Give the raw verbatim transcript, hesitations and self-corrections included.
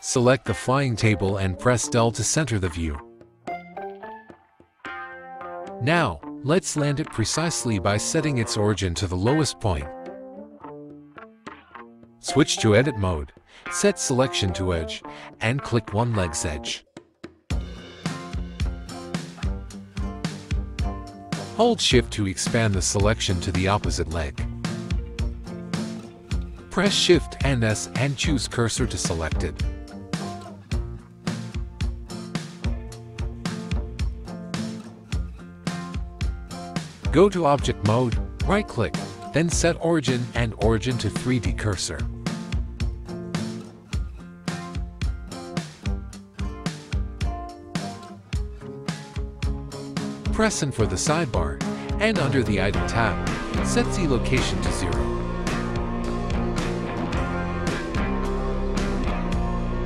Select the flying table and press Del to center the view. Now, let's land it precisely by setting its origin to the lowest point. Switch to Edit mode, set Selection to Edge, and click One Leg's Edge. Hold Shift to expand the selection to the opposite leg. Press Shift and S and choose Cursor to select it. Go to Object Mode, right-click, then set Origin and Origin to three D Cursor. Press N for the sidebar, and under the Item tab, set Z Location to zero.